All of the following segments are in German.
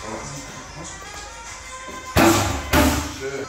Schön.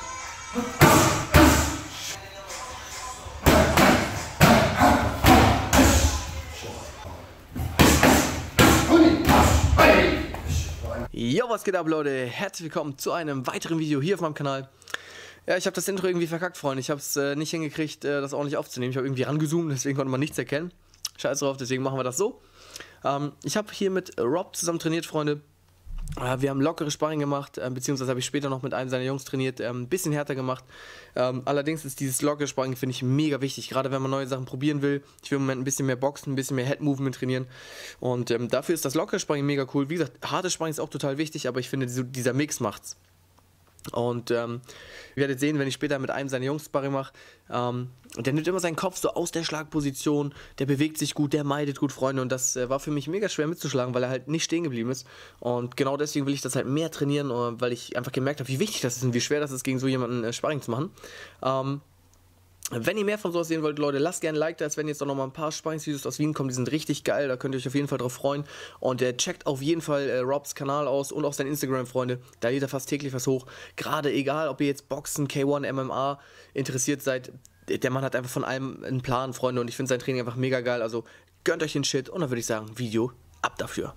Jo, was geht ab, Leute? Herzlich willkommen zu einem weiteren Video hier auf meinem Kanal. Ja, ich habe das Intro irgendwie verkackt, Freunde. Ich habe es nicht hingekriegt, das ordentlich aufzunehmen. Ich habe irgendwie rangezoomt, deswegen konnte man nichts erkennen. Scheiß drauf, deswegen machen wir das so. Ich habe hier mit Rob zusammen trainiert, Freunde. Wir haben lockere Sparring gemacht, beziehungsweise habe ich später noch mit einem seiner Jungs trainiert, ein bisschen härter gemacht. Allerdings ist dieses lockere Sparring, finde ich, mega wichtig, gerade wenn man neue Sachen probieren will. Ich will im Moment ein bisschen mehr Boxen, ein bisschen mehr Head-Movement trainieren und dafür ist das lockere Sparring mega cool. Wie gesagt, hartes Sparring ist auch total wichtig, aber ich finde, dieser Mix macht's. Und ihr werdet sehen, wenn ich später mit einem seiner Jungs Sparring mache, der nimmt immer seinen Kopf so aus der Schlagposition, der bewegt sich gut, der meidet gut, Freunde, und das war für mich mega schwer mitzuschlagen, weil er halt nicht stehen geblieben ist, und genau deswegen will ich das halt mehr trainieren, weil ich einfach gemerkt habe, wie wichtig das ist und wie schwer das ist, gegen so jemanden Sparring zu machen. Wenn ihr mehr von sowas sehen wollt, Leute, lasst gerne ein Like da. Es werden jetzt auch noch mal ein paar Sparringsvideos aus Wien kommen, die sind richtig geil, da könnt ihr euch auf jeden Fall drauf freuen. Und checkt auf jeden Fall Robs Kanal aus und auch sein Instagram, Freunde. Da lädt er fast täglich was hoch. Gerade egal, ob ihr jetzt Boxen, K1, MMA interessiert seid, der Mann hat einfach von allem einen Plan, Freunde. Und ich finde sein Training einfach mega geil, also gönnt euch den Shit. Und dann würde ich sagen, Video ab dafür.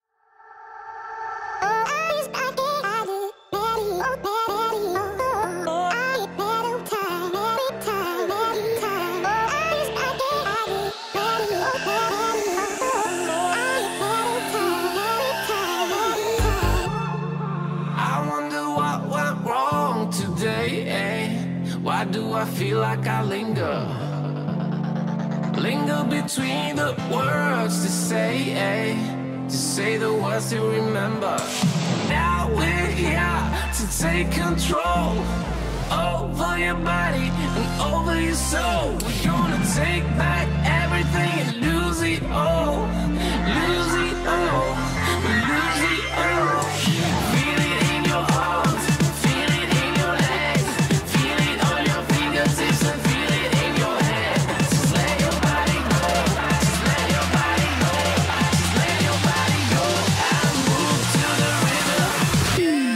Why do I feel like I linger between the words to say the words to remember. Now we're here to take control over your body and over your soul. We're gonna take back everything and lose it all, lose it all, lose it all. Feel it in your arms, feel it in your legs, feel it on your fingertips and feel it in your head. Just let your body go, just let your body go, just let your body go and move to the rhythm.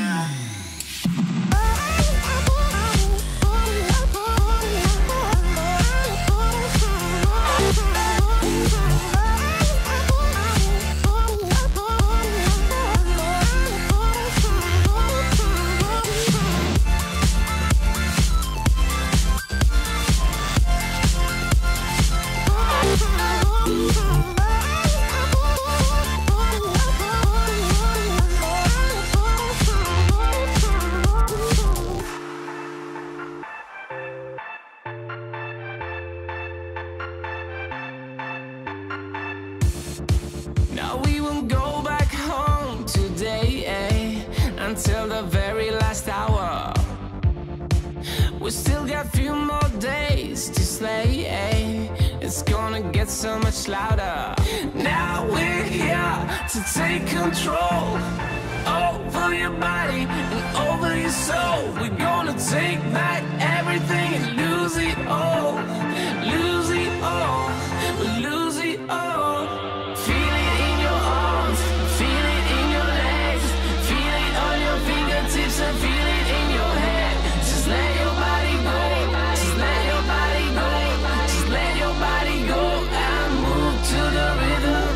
Now we won't go back home today, until the very last hour. We still got a few more days to slay, it's gonna get so much louder. Now we're here to take control over your body and over your soul. We're gonna take back everything and lose it all, lose it all, lose it all. Feel it in your arms, feel it in your legs, feel it on your fingertips and feel it in your head. Just let your body go, just let your body go, just let your body go and move to the rhythm.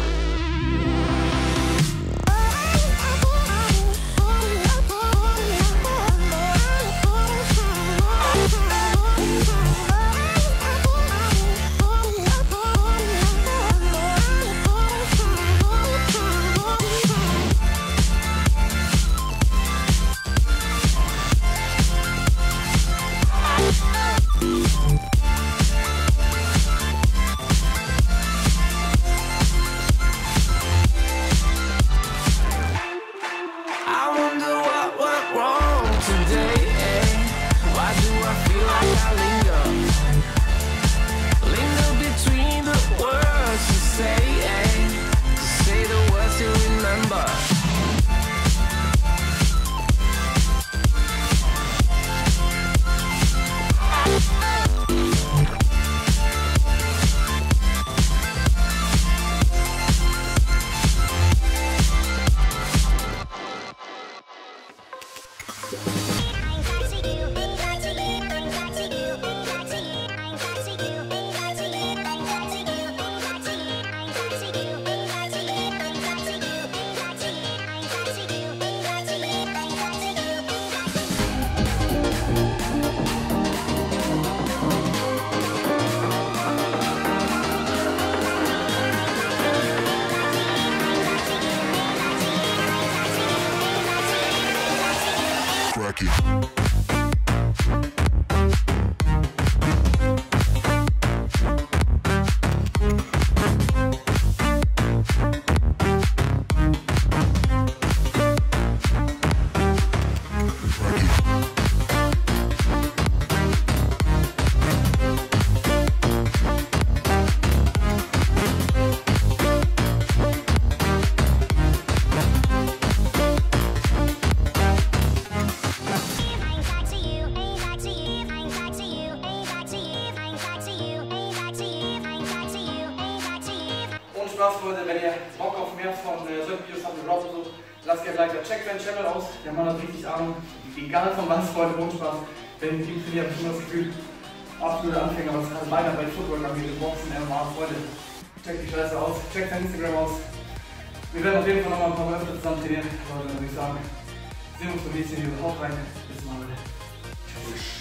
I wonder what went wrong today, Why do I feel like I linger between the words to say the words to remember. Leute, wenn ihr Bock auf mehr von solchen Videos habt, so, lasst gerne ein Like, checkt seinen Channel aus. Der Mann hat richtig Ahnung, egal von was, Freunde, ohne Spaß. Wenn ich ihn trainiere, habe ich immer das Gefühl, absoluter Anfänger, was gerade meiner bei Football angeht, Boxen, MMA, Freunde. Checkt die Scheiße aus, checkt sein Instagram aus. Wir werden auf jeden Fall noch mal ein paar Mal öfter zusammen trainieren. Leute, dann würde ich sagen, sehen wir uns beim nächsten Video. Haut rein, bis mal. Ciao.